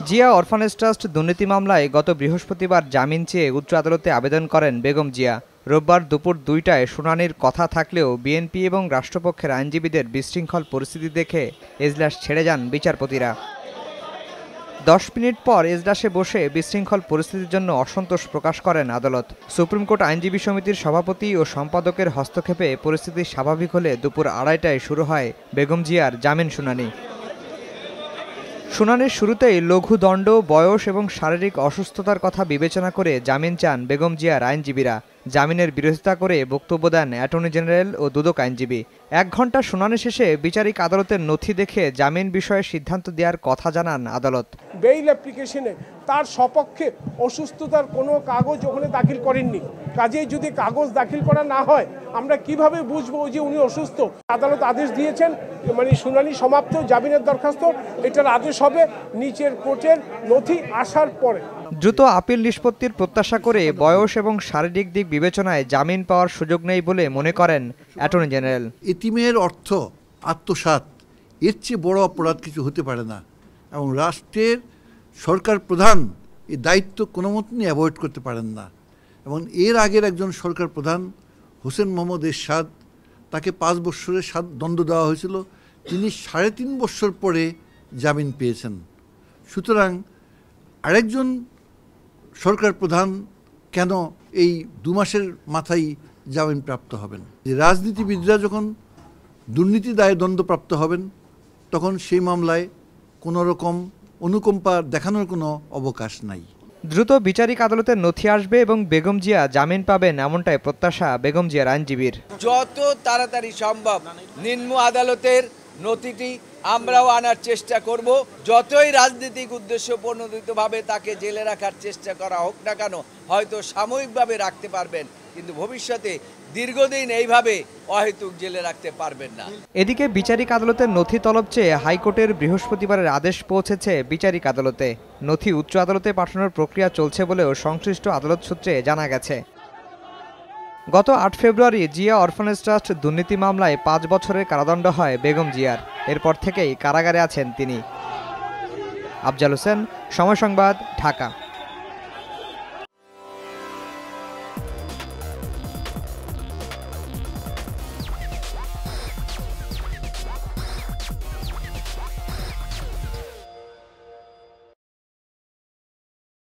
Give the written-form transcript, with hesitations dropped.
Zia orphanage trust দুর্নীতি মামলায় গত বৃহস্পতিবার জামিন চেয়ে উচ্চ আদালতে আবেদন করেন বেগম জিয়া। রোববার দুপুর ২টায় শুনানির কথা থাকলেও বিএনপি এবং রাষ্ট্রপক্ষের আইনজীবীদের বিশৃঙ্খল পরিস্থিতি দেখে এজলাস ছেড়ে যান বিচারপতিরা। ১০ মিনিট পর এজলাসে বসে বিশৃঙ্খল পরিস্থিতির জন্য অসন্তোষ প্রকাশ করেন আদালত। সুপ্রিম কোর্ট আইনজীবী সমিতির সভাপতি ও সম্পাদকের হস্তক্ষেপে পরিস্থিতি স্বাভাবিক হলে দুপুর ২:৩০টায় শুরু হয় বেগম জিয়ার জামিন শুনানি। শুনানির শুরুতেই লঘু দণ্ড, বয়স এবং শারীরিক অসুস্থতার কথা বিবেচনা করে জামিন চান বেগম জিয়ার আইনজীবীরা। জামিনের বিরোধিতা করে বক্তব্য দেন অ্যাটর্নি জেনারেল ও দুদক আইনজীবী। ১ ঘণ্টা শুনানি শেষে বিচারিক আদালতের নথি দেখে জামিন বিষয়ে সিদ্ধান্ত দেওয়ার কথা জানান আদালত। বেইল অ্যাপ্লিকেশনে তার সপক্ষে অসুস্থতার কোনো কাগজ ওখানে দাখিল করেননি। কাজেই যদি কাগজ দাখিল করা না হয় আমরা কিভাবে বুঝবো যে উনি অসুস্থ? আদালত আদেশ দিয়েছেন, মানে শুনানি সমাপ্ত, জামিনের দরখাস্ত এটার আদেশ হবে নিচের কোর্টের নথি আসার পরে। দ্রুত আপিল নিষ্পত্তির প্রত্যাশা করে বয়স এবং শারীরিক দিক বিবেচনায় জামিন পাওয়ার সুযোগ নেই বলে মনে করেন অ্যাটর্নি জেনারেল। এতিমের অর্থ আত্মসাৎ, এর চেয়ে বড় অপরাধ কিছু হতে পারে না এবং রাষ্ট্রের সরকার প্রধান এই দায়িত্ব কোনো মতেই অ্যাভয়েড করতে পারেন না। এবং এর আগের একজন সরকার প্রধান হোসেন মোহাম্মদ এরশাদ, তাকে ৫ বছরের দণ্ড দেওয়া হয়েছিল, তিনি ৩.৫ বছর পরে জামিন পেয়েছেন। সুতরাং আরেকজন সরকার প্রধান কেন এই ২ মাসের মাথায় জামিন প্রাপ্ত হবেন? যে রাজনীতিবিদরা যখন দুর্নীতি দায়ে দণ্ডপ্রাপ্ত হবেন তখন সেই মামলায় কোনো রকম অনুকম্পা দেখানোর কোনো অবকাশ নাই। দ্রুত বিচারিক আদালতের নথি আসবে এবং বেগম জিয়া জামিন পাবেন এমনটাই প্রত্যাশা বেগম জিয়ার আইনজীবীর। যত তাড়াতাড়ি সম্ভব নিম্ন আদালতের নথিটি আমরাও আনার চেষ্টা করব। যতই রাজনৈতিক উদ্দেশ্য প্রণোদিতভাবে তাকে জেলে রাখার চেষ্টা করা হোক না কেন, হয়তো সাময়িকভাবে রাখতে পারবেন, কিন্তু ভবিষ্যতে দীর্ঘদিন এইভাবে অহেতুক জেলে রাখতে পারবেন না। এদিকে বিচারিক আদালতের নথি তলব চেয়ে হাইকোর্টের বৃহস্পতিবারের আদেশ পৌঁছেছে বিচারিক আদালতে। নথি উচ্চ আদালতে পাঠানোর প্রক্রিয়া চলছে বলেও সংশ্লিষ্ট আদালত সূত্রে জানা গেছে। গত ৮ ফেব্রুয়ারি জিয়া অরফানেজ ট্রাস্ট দুর্নীতি মামলায় ৫ বছরের কারাদণ্ড হয় বেগম জিয়ার। এরপর থেকেই কারাগারে আছেন তিনি। আফজাল হোসেন, সময় সংবাদ, ঢাকা।